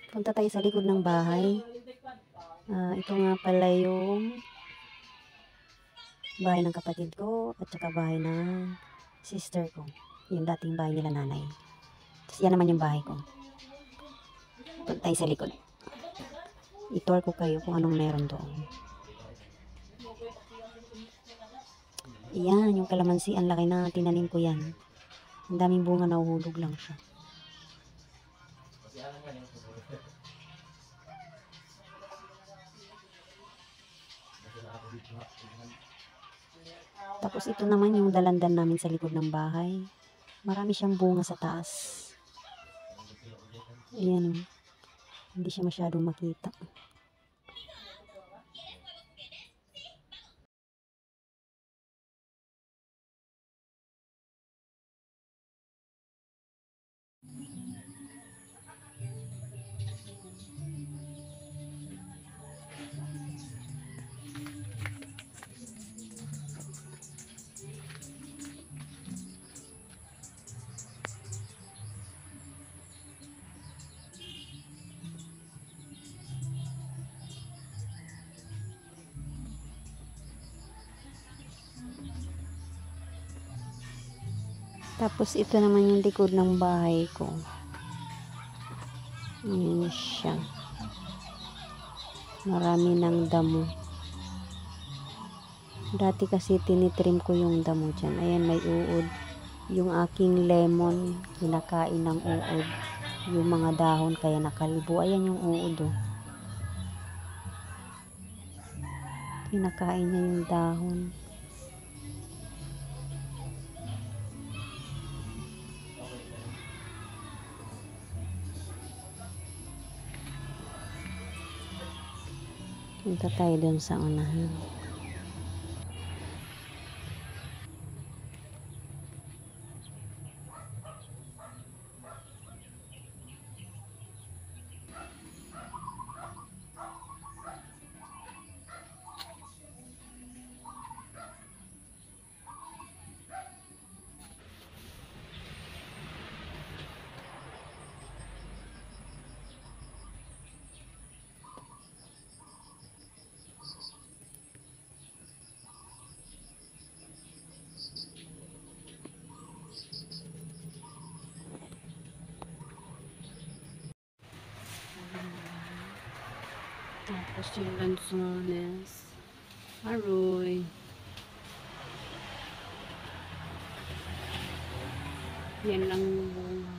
Punta tayo sa likod ng bahay. Ito nga pala yung bahay ng kapatid ko at saka bahay ng sister ko. Yung dating bahay nila nanay. Tapos yan naman yung bahay ko. Punta tayo sa likod. I-tour ko kayo kung anong meron doon. Yan, yung kalamansi. Ang laki na tinanim ko yan. Ang daming bunga, nahuhulog lang siya. Tapos ito naman yung dalandan namin sa likod ng bahay. Marami siyang bunga sa taas. Ayan o. Hindi siya masyadong makita. Tapos ito naman yung likod ng bahay ko. Ayan siya. Marami ng damo. Dati kasi tinitrim ko yung damo dyan. Ayan, may uod. Yung aking lemon, kinakain ng uod. Yung mga dahon kaya nakalibo. Ayan yung uod oh. Kinakain niya yung dahon. Punta tayo dun sa unahan. Tapos yung lansones. Aroy. Yan lang yung bunga.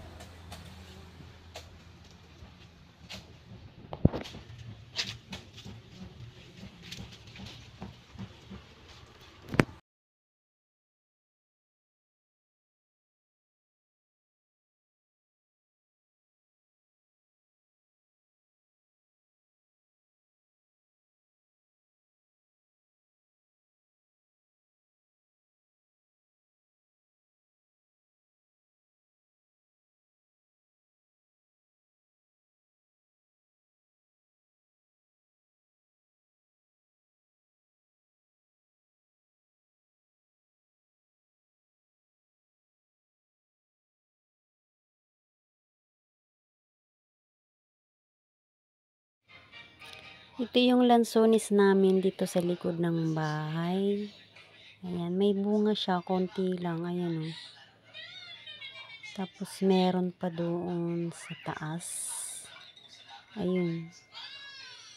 Ito yung lansones namin dito sa likod ng bahay. Ayan, may bunga siya, konti lang. Ayan o. Tapos meron pa doon sa taas. Ayun.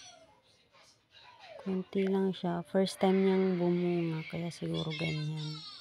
Konti lang siya. First time niyang bumunga, kaya siguro ganyan.